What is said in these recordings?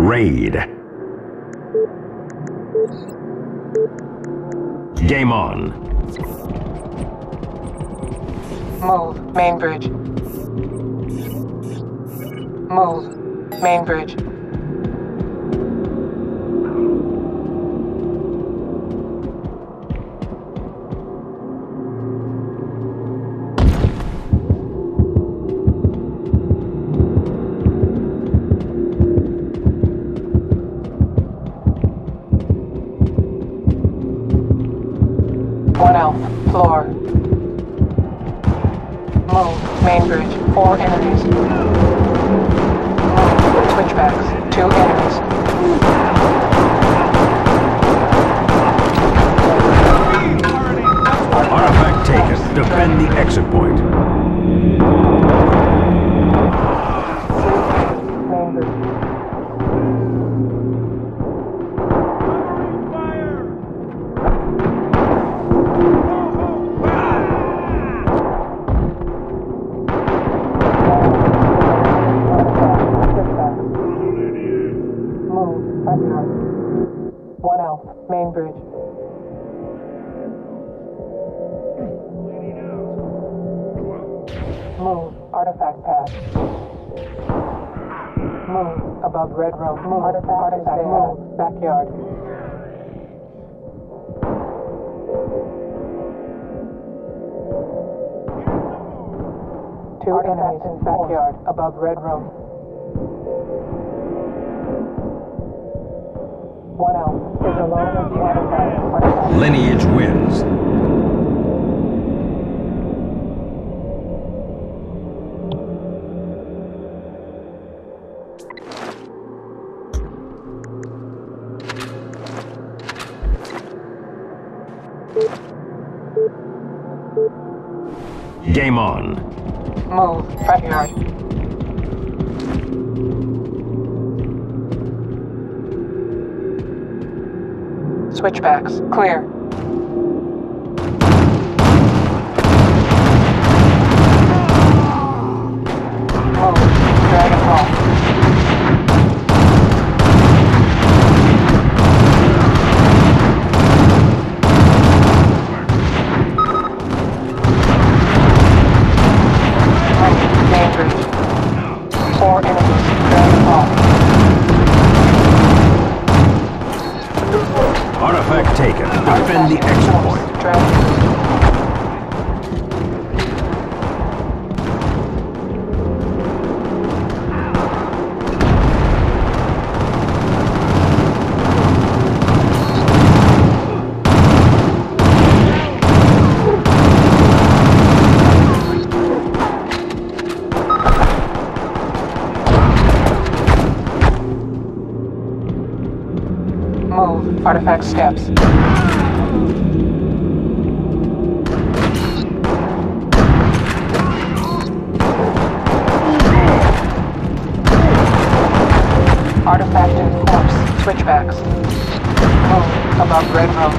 Raid. Game on. Move, main bridge. Move, main bridge. One elf, floor. Move, main bridge, 4 enemies. Move, switchbacks, 2 enemies. Artifact taken. Defend the exit point. Main bridge. One elf, main bridge. Move, artifact pad. Move, above red room. Move, artifact move, backyard. Two enemies in backyard, above red room. One elf is alone with the artifact. Lineage wins. Game on. Move, backyard. Switchbacks, clear. Move, dragon ball. Main bridge. 4 enemies, dragon ball. Artifact taken. Defend the exit point. Dragon. Move, artifact steps. Artifact in course, switchbacks. Move, above red room.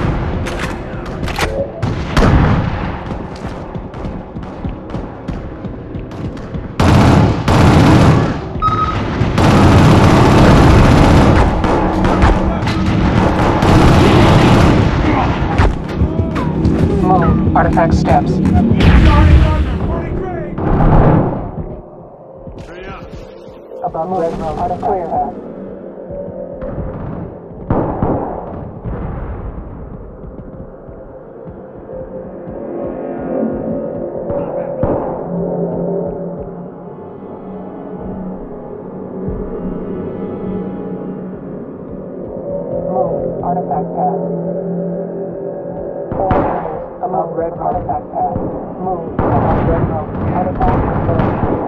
Move, artifact steps. Above red room, artifact clear. Move, artifact pad. 4 enemies above red room, artifact pad. Move, above red room, artifact pad.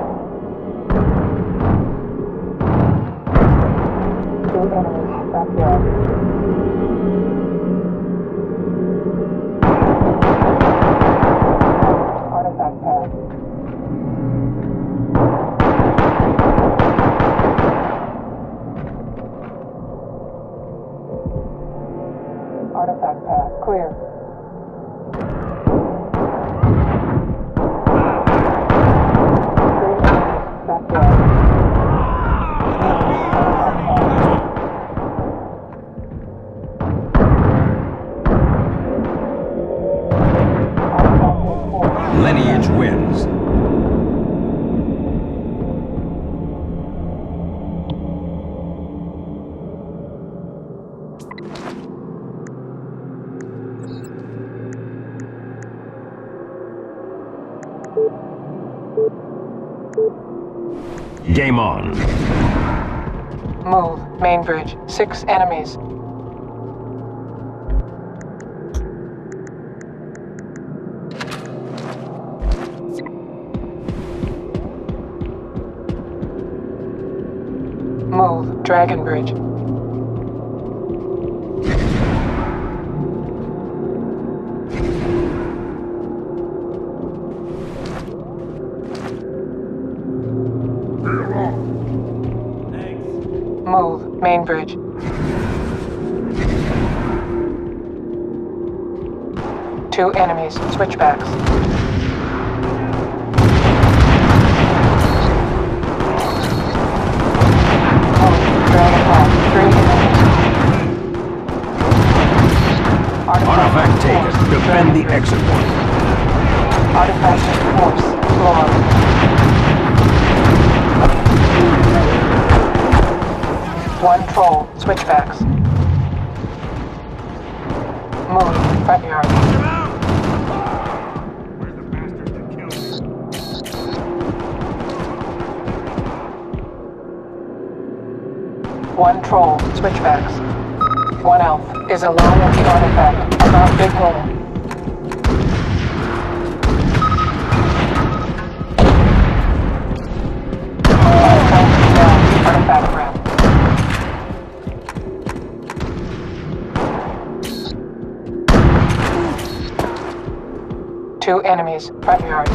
2 enemies, backyard. Artifact pad. Artifact pad, clear. Backyard. Game on. Move. Main bridge. 6 enemies. Move. Dragon bridge. Move. Main bridge. Two enemies. Switchbacks. Move. Dragon Hall. 3 enemies. Artifact taken. Defend the exit point. Artifact force. Floor. One troll. Switchbacks. Move. Front yard. One troll. Switchbacks. One elf is alone with the artifact above Big Hole. Artifact ramp. Two enemies, front yard.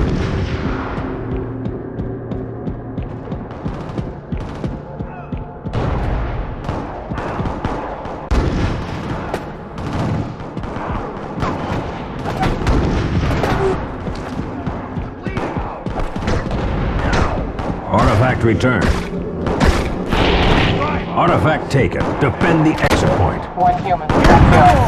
Artifact returned. Artifact taken. Defend the exit point. One human, backyard.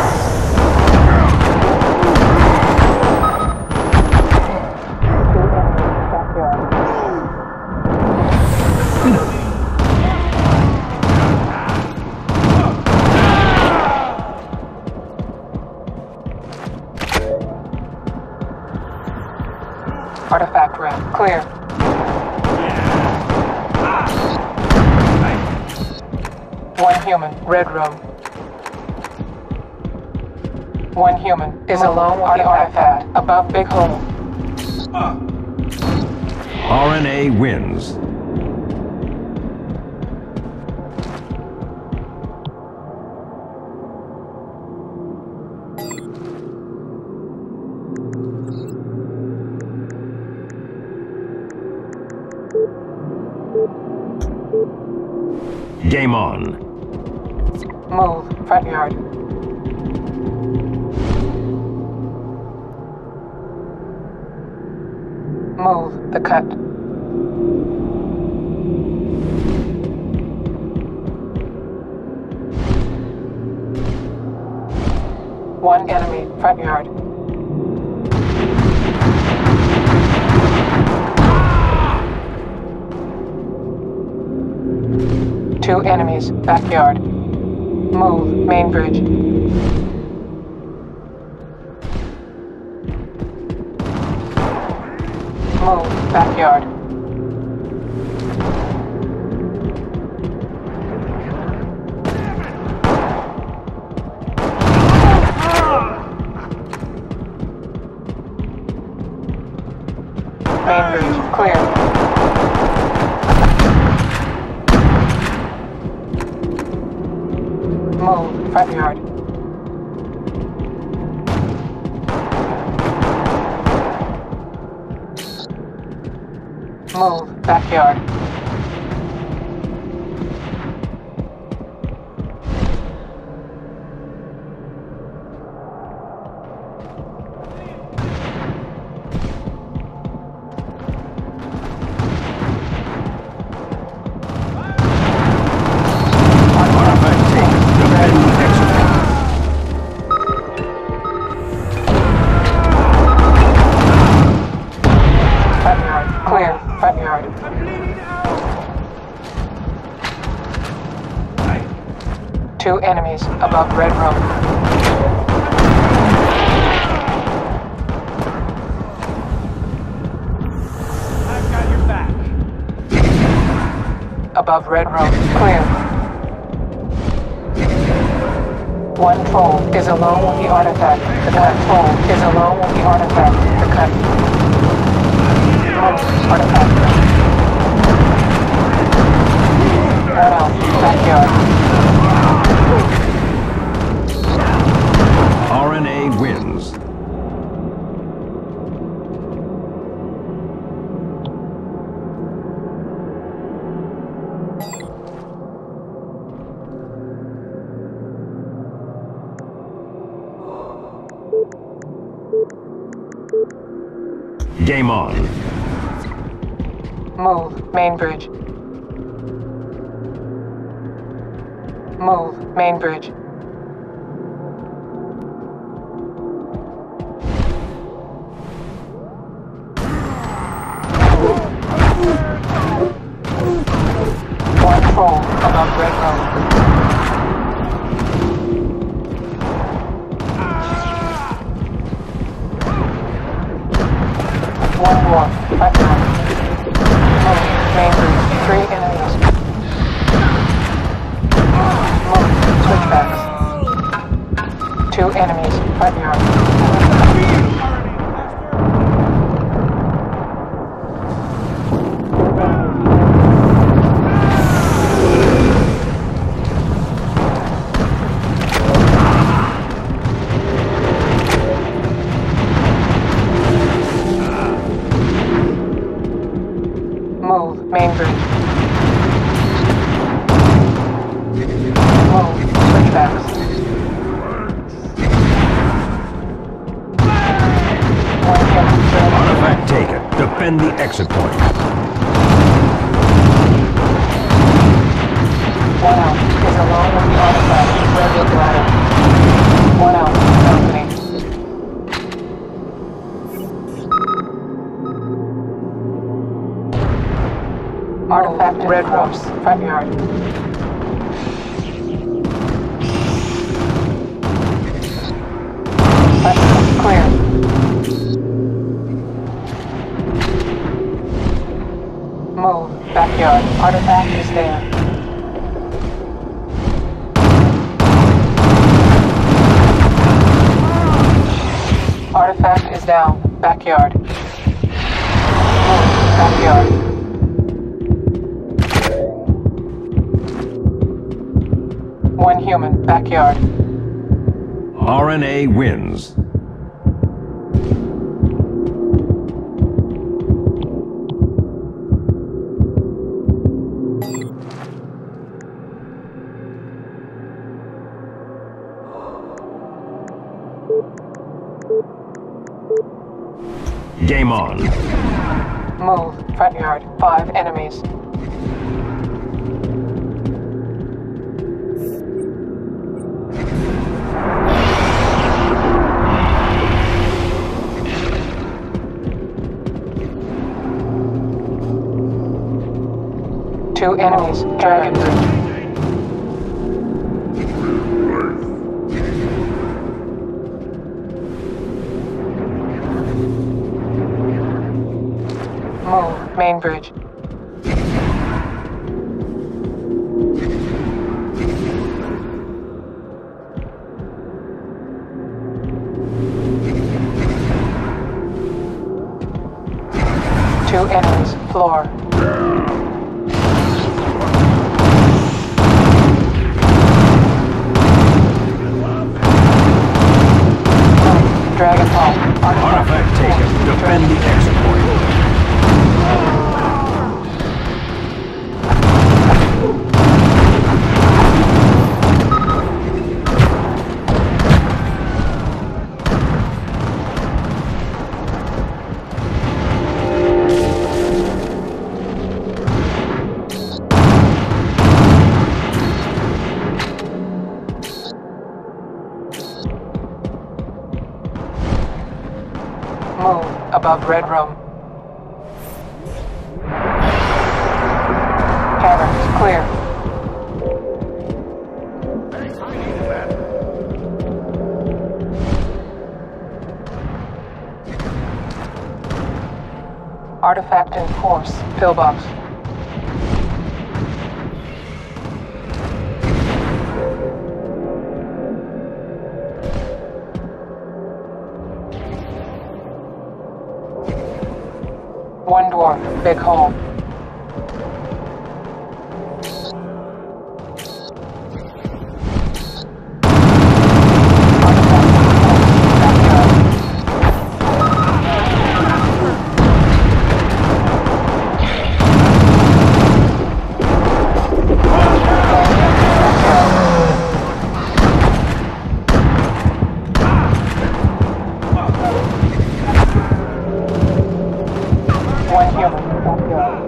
Artifact ramp clear. One human, red room. One human is alone with the artifact above Big Hole. RNA wins. Game on. Move, front yard. Move, the cut. One enemy, front yard. Two enemies, backyard. Move, main bridge. Move, backyard. Main bridge, clear. Move, front yard. Move, backyard. Front yard. Two enemies above red room. I've got your back. above Red Room. Clear. One troll is alone with the artifact. The cut. Troll is alone with the artifact. The cut. Artifact. One out. Backyard. RNA wins. Game on. Move, main bridge. Move, main bridge. One troll above Red Room. One more. Backyard. Move, main bridge. 3 enemies. Move, switchbacks. 2 enemies. Backyard. Move, main bridge. Move, switchbacks. Artifact taken. Defend the exit point. One out is alone with the artifact. Red Room ladder. One out, balcony. Artifact in Red Room's front yard. Clear. Move, backyard. Artifact is there. Artifact is down. Backyard. Move, backyard. One human, backyard. RNA wins. Game on. Move, front yard. 5 enemies. Two enemies, Dragon Bridge. Move, main bridge. Two enemies, floor. Dragon Hall. Artifact taken. Defend the exit point. Move, above Red Room. Caverns, clear. Artifact in force, pillbox. dwarf, big hole. One human, backyard.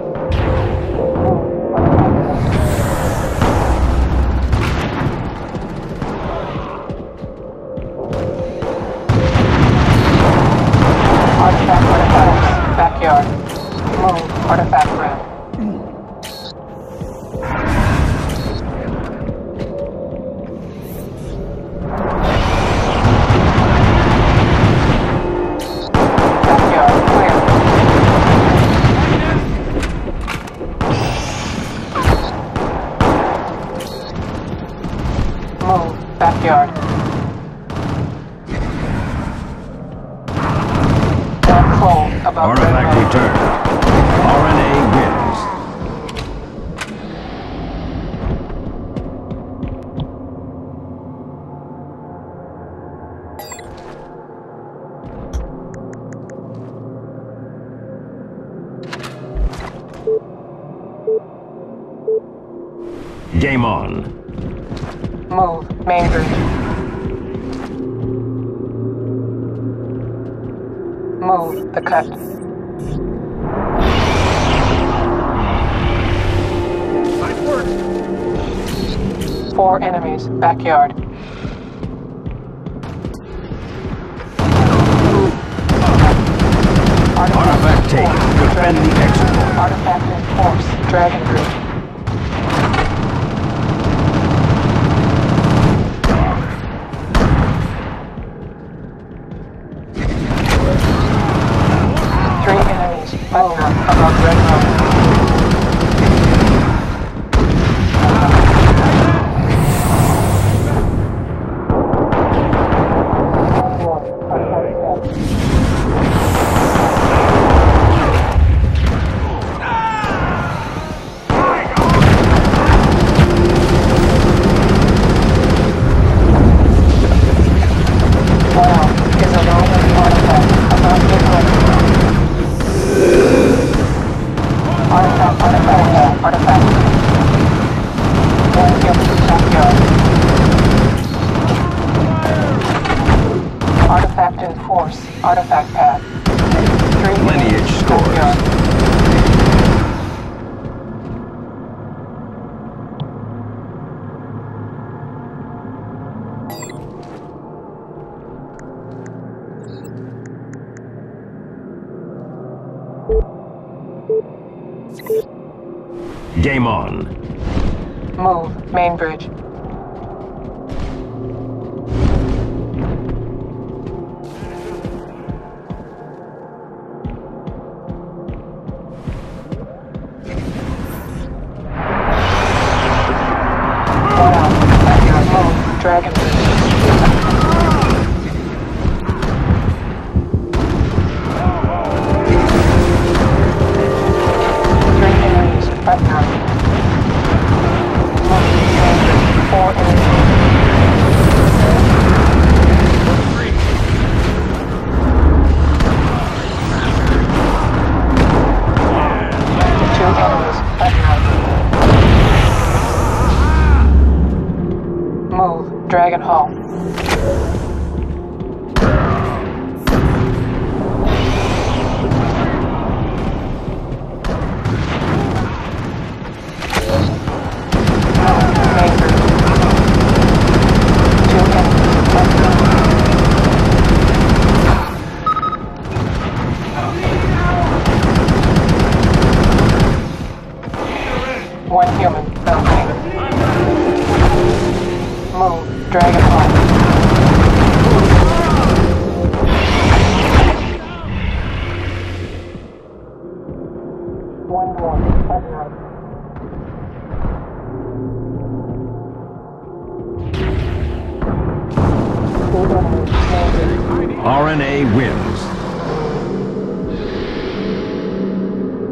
Artifacts, backyard. Move, artifact room. Backyard, clear. Move, backyard. Full, above Artifact red road. returned. RNA wins. Game on. Move, main bridge. Move, the cut. Nice work. 4 enemies, backyard. Artifact taken. Defend the exit point. Artifact in force, dragon bridge. Three enemies, backyard, above red road. Wow, is a lone artifact above big hole. Artifact. One human, backyard. Artifact in force, artifact pad. 3 Lineage enemies, scores. backyard. Game on. Move, main bridge. One out, backyard, move, dragon bridge. Three enemies, backyard. Move, main bridge, 4 enemies. Two enemies, backyard. Move, dragon hall. Main bridge. Two enemies, backyard. One human, balcony. Move, dragon hall. One dwarf, backyard. Two enemies, main bridge. RNA wins.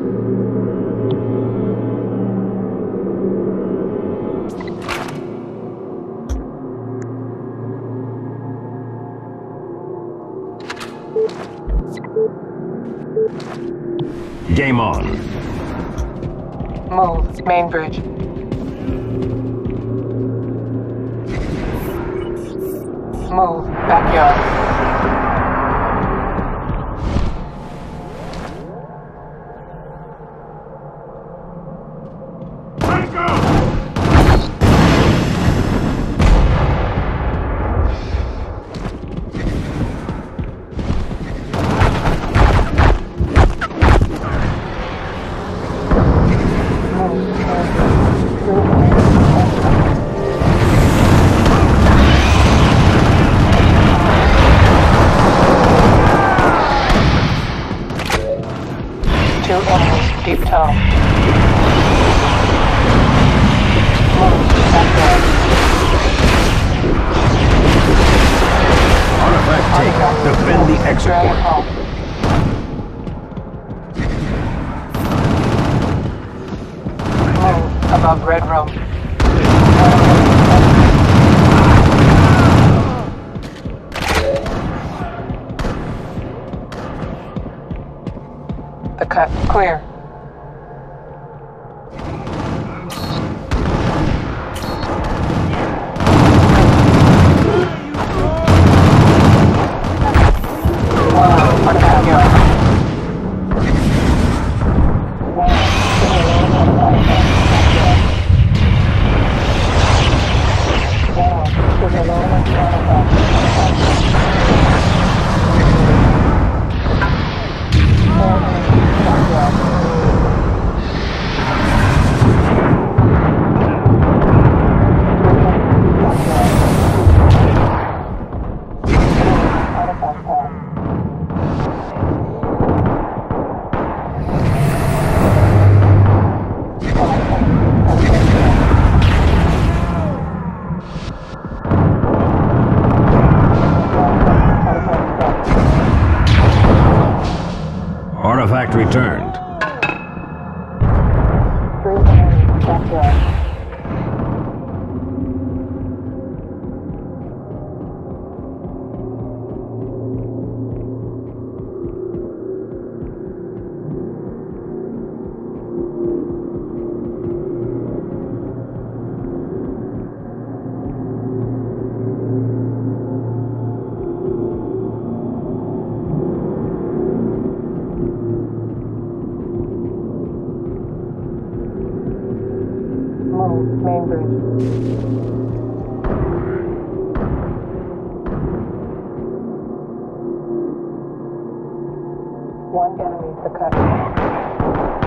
Game on. Move. Main bridge. Move. Backyard. Two enemies, deep tunnel. Move, backyard. Artifact taken. Defend the exit Dragon point. home. Move, above red room. The cut, clear. Artifact yard. Artifact returned. Move, main bridge. One enemy, the cut.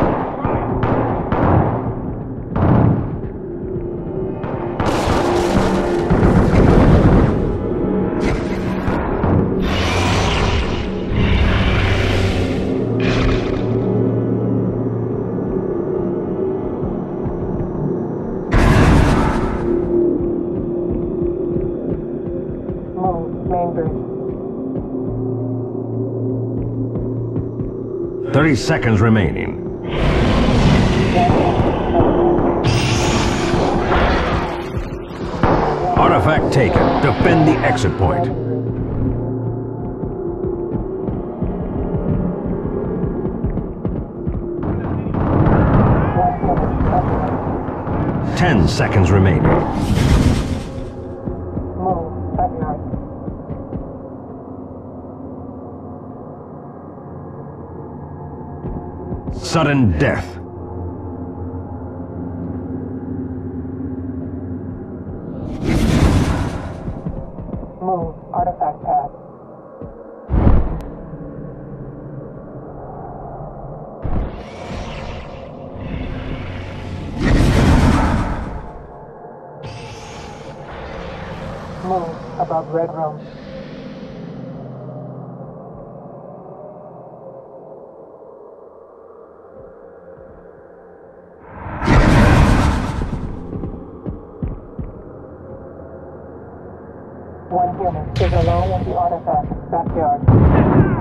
30 seconds remaining. Artifact taken. Defend the exit point. Ten seconds remaining. Sudden death. Move, artifact pad. Move, above red room. One human is alone with the artifact. Backyard.